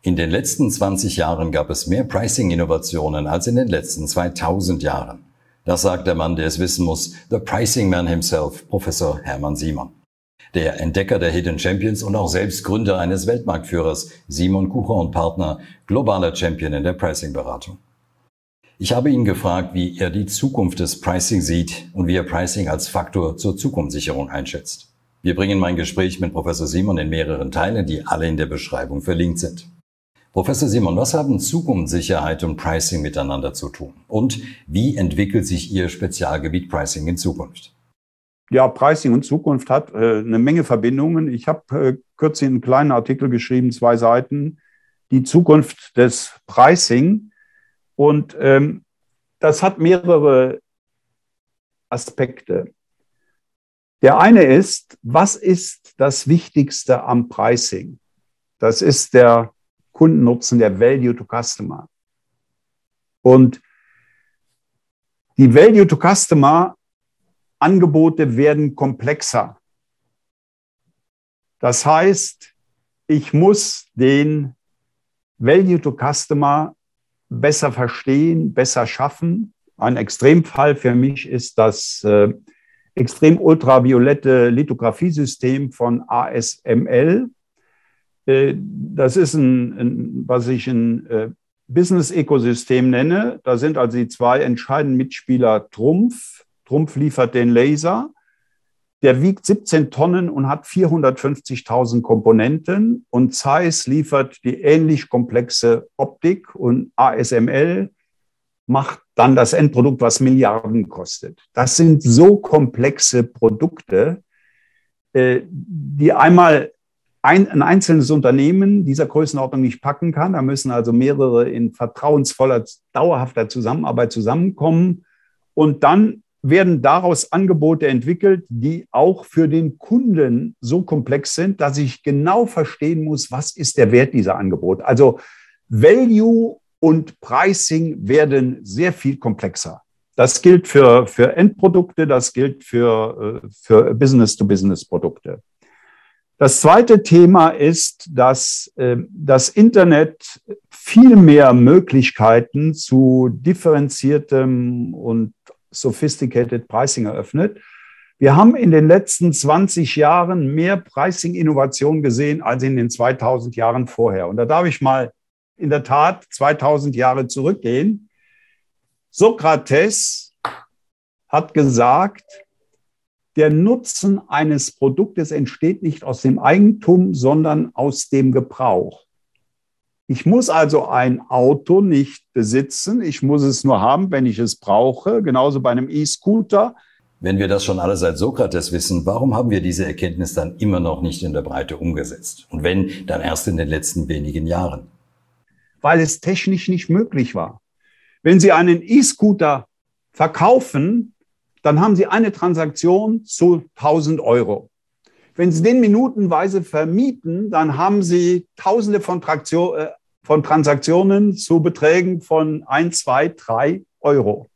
In den letzten 20 Jahren gab es mehr Pricing-Innovationen als in den letzten 2000 Jahren. Das sagt der Mann, der es wissen muss, the Pricing Man himself, Professor Hermann Simon. Der Entdecker der Hidden Champions und auch selbst Gründer eines Weltmarktführers, Simon Kucher & Partner, globaler Champion in der Pricing-Beratung. Ich habe ihn gefragt, wie er die Zukunft des Pricing sieht und wie er Pricing als Faktor zur Zukunftssicherung einschätzt. Wir bringen mein Gespräch mit Professor Simon in mehreren Teilen, die alle in der Beschreibung verlinkt sind. Professor Simon, was haben Zukunftssicherheit und Pricing miteinander zu tun? Und wie entwickelt sich Ihr Spezialgebiet Pricing in Zukunft? Ja, Pricing und Zukunft hat eine Menge Verbindungen. Ich habe kürzlich einen kleinen Artikel geschrieben, 2 Seiten, die Zukunft des Pricing. Und das hat mehrere Aspekte. Der eine ist, was ist das Wichtigste am Pricing? Das ist der Kundennutzen, der Value to Customer. Und die Value to Customer Angebote werden komplexer. Das heißt, ich muss den Value to Customer besser verstehen, besser schaffen. Ein Extremfall für mich ist das extrem ultraviolette Lithografiesystem von ASML. Das ist was ich ein Business-Ökosystem nenne. Da sind also die 2 entscheidenden Mitspieler Trumpf. Trumpf liefert den Laser. Der wiegt 17 Tonnen und hat 450.000 Komponenten. Und Zeiss liefert die ähnlich komplexe Optik. Und ASML macht dann das Endprodukt, was Milliarden kostet. Das sind so komplexe Produkte, die einmal ein einzelnes Unternehmen dieser Größenordnung nicht packen kann. Da müssen also mehrere in vertrauensvoller, dauerhafter Zusammenarbeit zusammenkommen. Und dann werden daraus Angebote entwickelt, die auch für den Kunden so komplex sind, dass ich genau verstehen muss, was ist der Wert dieser Angebote. Also Value und Pricing werden sehr viel komplexer. Das gilt für Endprodukte, das gilt für Business-to-Business-Produkte. Das zweite Thema ist, dass das Internet viel mehr Möglichkeiten zu differenziertem und sophisticated Pricing eröffnet. Wir haben in den letzten 20 Jahren mehr Pricing-Innovation gesehen als in den 2000 Jahren vorher. Und da darf ich mal in der Tat 2000 Jahre zurückgehen. Sokrates hat gesagt, der Nutzen eines Produktes entsteht nicht aus dem Eigentum, sondern aus dem Gebrauch. Ich muss also ein Auto nicht besitzen, ich muss es nur haben, wenn ich es brauche, genauso bei einem E-Scooter. Wenn wir das schon alle seit Sokrates wissen, warum haben wir diese Erkenntnis dann immer noch nicht in der Breite umgesetzt? Und wenn, dann erst in den letzten wenigen Jahren? Weil es technisch nicht möglich war. Wenn Sie einen E-Scooter verkaufen, dann haben Sie eine Transaktion zu 1.000 Euro. Wenn Sie den minutenweise vermieten, dann haben Sie Tausende von Transaktionen zu Beträgen von 1, 2, 3 Euro.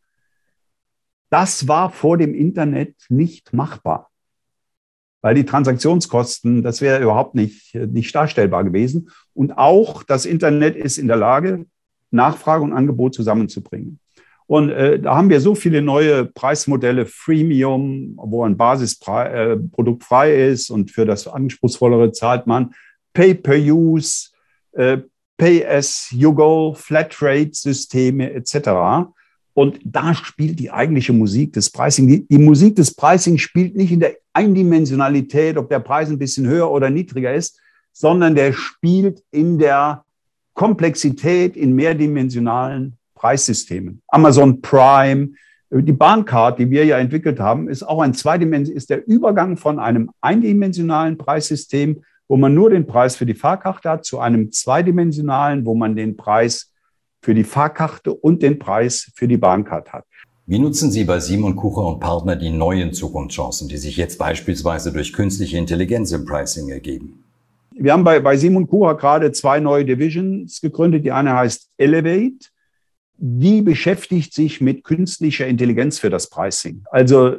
Das war vor dem Internet nicht machbar, weil die Transaktionskosten, das wäre überhaupt nicht darstellbar gewesen. Und auch das Internet ist in der Lage, Nachfrage und Angebot zusammenzubringen. Und da haben wir so viele neue Preismodelle, Freemium, wo ein Basisprodukt frei ist und für das Anspruchsvollere zahlt man Pay-per-Use, Pay-as-you-go, Flatrate-Systeme etc. Und da spielt die eigentliche Musik des Pricing. Die Musik des Pricing spielt nicht in der Eindimensionalität, ob der Preis ein bisschen höher oder niedriger ist, sondern der spielt in der Komplexität, in mehrdimensionalen Preissystemen. Amazon Prime, die Bahncard, die wir ja entwickelt haben, ist auch ist der Übergang von einem eindimensionalen Preissystem, wo man nur den Preis für die Fahrkarte hat, zu einem zweidimensionalen, wo man den Preis für die Fahrkarte und den Preis für die Bahncard hat. Wie nutzen Sie bei Simon Kucher & Partner die neuen Zukunftschancen, die sich jetzt beispielsweise durch künstliche Intelligenz im Pricing ergeben? Wir haben bei Simon Kucher gerade 2 neue Divisions gegründet. Die eine heißt Elevate. Die beschäftigt sich mit künstlicher Intelligenz für das Pricing. Also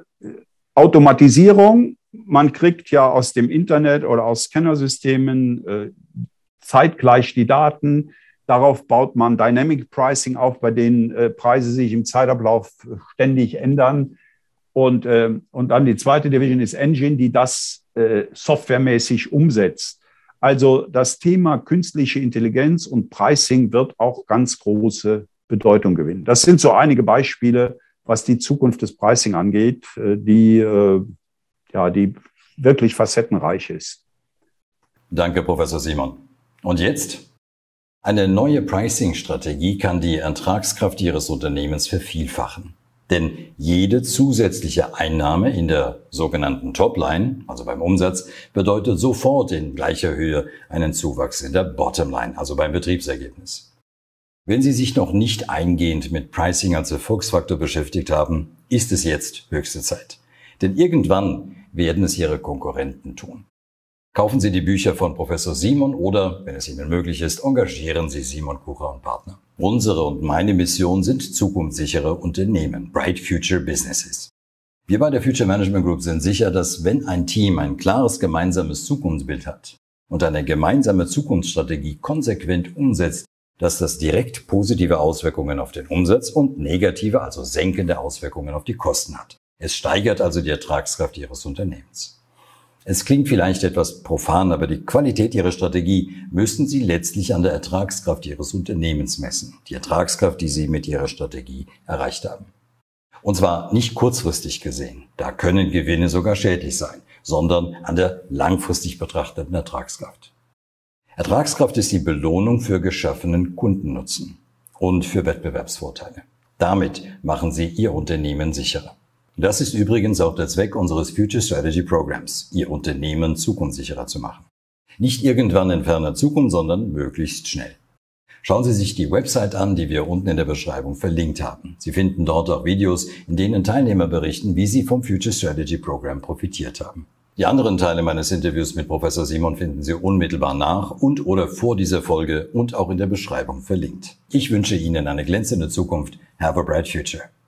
Automatisierung. Man kriegt ja aus dem Internet oder aus Scannersystemen zeitgleich die Daten. Darauf baut man Dynamic Pricing auf, bei denen Preise sich im Zeitablauf ständig ändern. Und dann die zweite Division ist Engine, die das softwaremäßig umsetzt. Also das Thema künstliche Intelligenz und Pricing wird auch ganz große Bedeutung gewinnen. Das sind so einige Beispiele, was die Zukunft des Pricing angeht, die wirklich facettenreich ist. Danke, Professor Simon. Und jetzt? Eine neue Pricing-Strategie kann die Ertragskraft Ihres Unternehmens vervielfachen. Denn jede zusätzliche Einnahme in der sogenannten Topline, also beim Umsatz, bedeutet sofort in gleicher Höhe einen Zuwachs in der Bottomline, also beim Betriebsergebnis. Wenn Sie sich noch nicht eingehend mit Pricing als Erfolgsfaktor beschäftigt haben, ist es jetzt höchste Zeit. Denn irgendwann werden es Ihre Konkurrenten tun. Kaufen Sie die Bücher von Professor Simon oder, wenn es Ihnen möglich ist, engagieren Sie Simon Kucher und Partner. Unsere und meine Mission sind zukunftssichere Unternehmen, Bright Future Businesses. Wir bei der Future Management Group sind sicher, dass wenn ein Team ein klares gemeinsames Zukunftsbild hat und eine gemeinsame Zukunftsstrategie konsequent umsetzt, dass das direkt positive Auswirkungen auf den Umsatz und negative, also senkende Auswirkungen auf die Kosten hat. Es steigert also die Ertragskraft Ihres Unternehmens. Es klingt vielleicht etwas profan, aber die Qualität Ihrer Strategie müssen Sie letztlich an der Ertragskraft Ihres Unternehmens messen. Die Ertragskraft, die Sie mit Ihrer Strategie erreicht haben. Und zwar nicht kurzfristig gesehen, da können Gewinne sogar schädlich sein, sondern an der langfristig betrachteten Ertragskraft. Ertragskraft ist die Belohnung für geschaffenen Kundennutzen und für Wettbewerbsvorteile. Damit machen Sie Ihr Unternehmen sicherer. Das ist übrigens auch der Zweck unseres Future Strategy Programs, Ihr Unternehmen zukunftssicherer zu machen. Nicht irgendwann in ferner Zukunft, sondern möglichst schnell. Schauen Sie sich die Website an, die wir unten in der Beschreibung verlinkt haben. Sie finden dort auch Videos, in denen Teilnehmer berichten, wie sie vom Future Strategy Program profitiert haben. Die anderen Teile meines Interviews mit Professor Simon finden Sie unmittelbar nach und oder vor dieser Folge und auch in der Beschreibung verlinkt. Ich wünsche Ihnen eine glänzende Zukunft. Have a bright future.